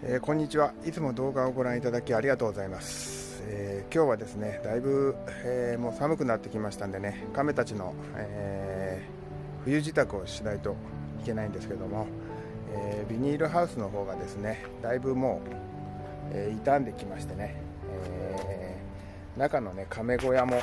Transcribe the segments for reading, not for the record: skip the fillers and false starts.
こんにちは。いつも動画をご覧いただきありがとうございます。今日はですね、だいぶ、もう寒くなってきましたんでね、亀たちの、冬支度をしないといけないんですけども、ビニールハウスの方がですね、だいぶもう、傷んできましてね、中のね、亀小屋も、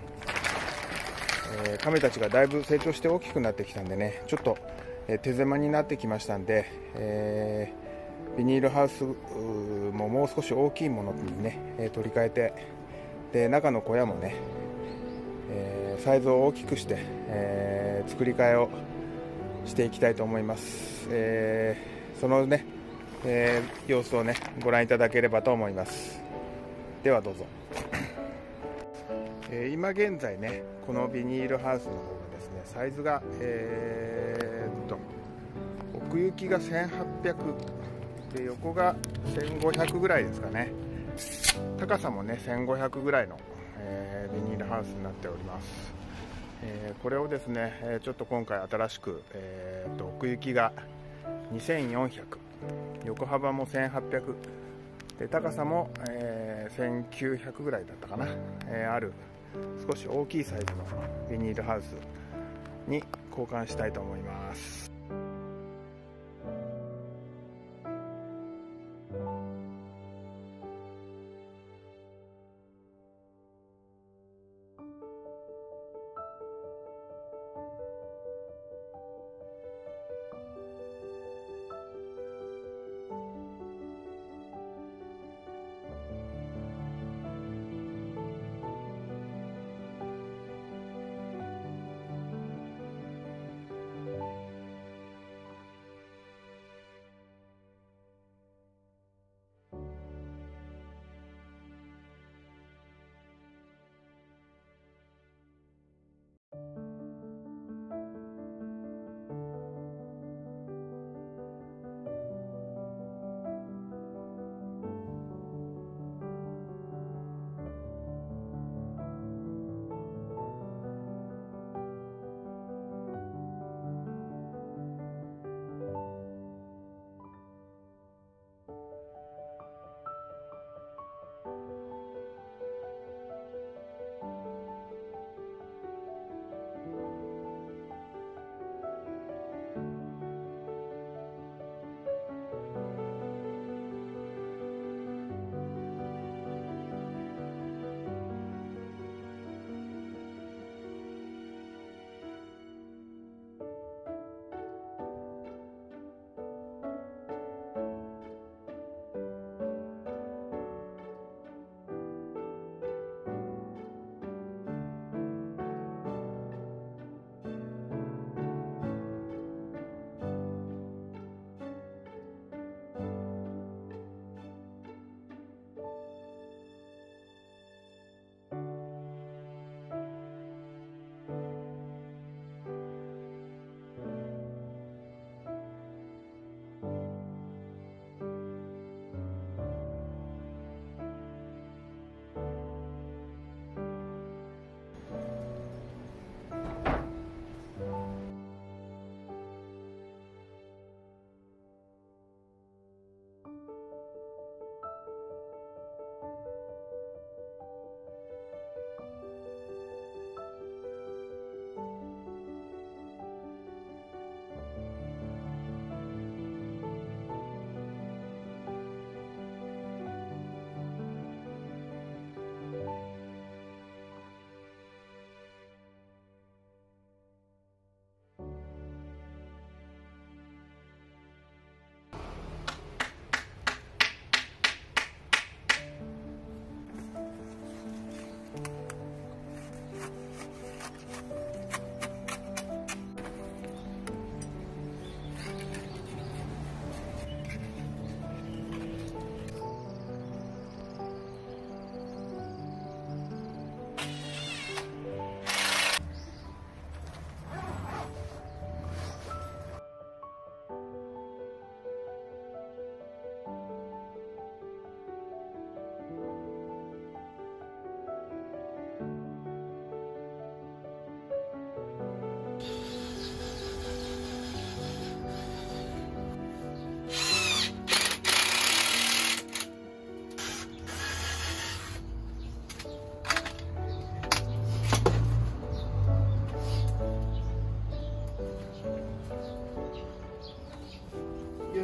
亀たちがだいぶ成長して大きくなってきたんでね、ちょっと、手狭になってきましたんで、ビニールハウスももう少し大きいものにね、取り替えて、で中の小屋もね、サイズを大きくして、作り替えをしていきたいと思います。そのね、様子をねご覧いただければと思います。ではどうぞ。今現在ね、このビニールハウスの方がですね、サイズが、奥行きが1800で、横が1500ぐらいですかね。高さもね1500ぐらいの、ビニールハウスになっております。これをですね、ちょっと今回新しく、奥行きが2400、横幅も1800で、高さも、1900ぐらいだったかな、ある少し大きいサイズのビニールハウスに交換したいと思います。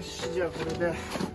し、じゃあこれで。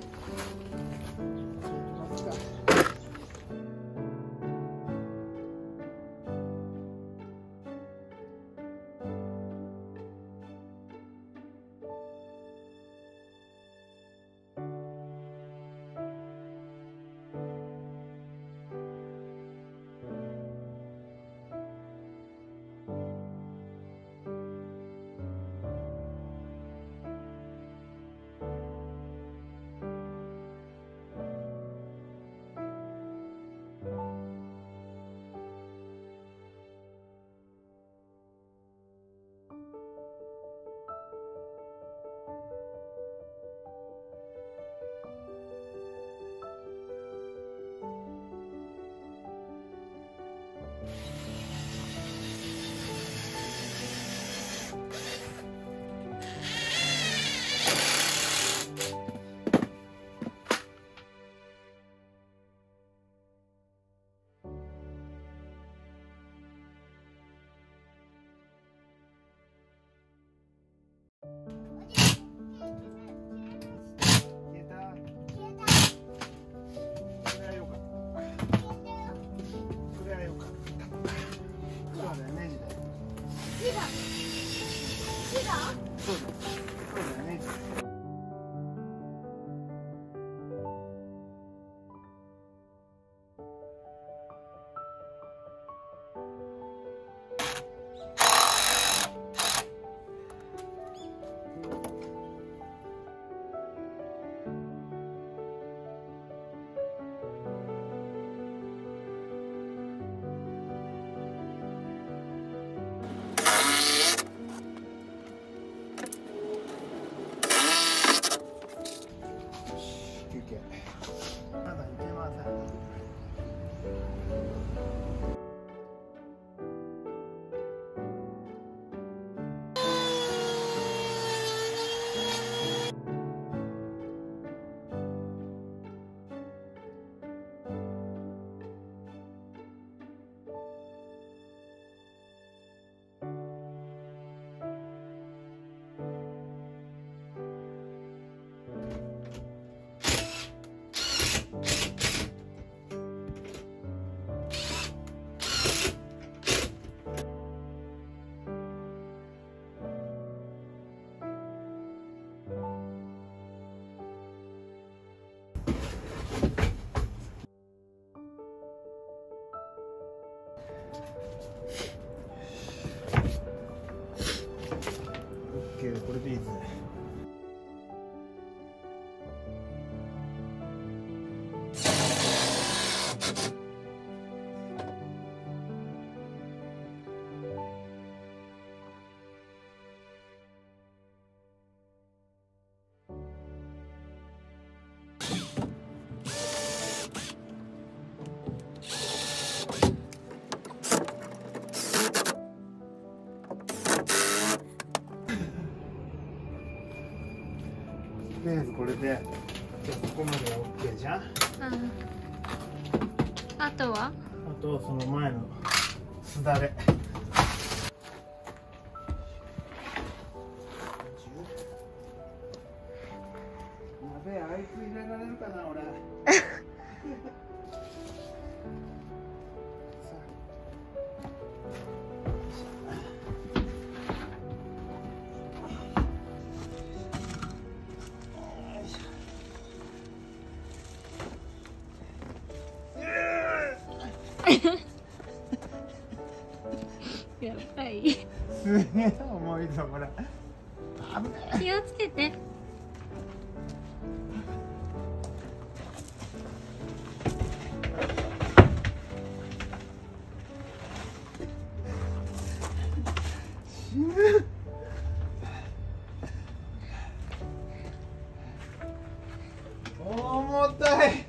まだいけません。これでいいですね。とりあえずこれで、じゃあそこまでは OK じゃん。 あとは？ あとその前のすだれ。やべえ、あいつ入れられるかな俺。 やばい。 すげえ重いぞこれ。危ない。 気をつけて。 死ぬ。重たい。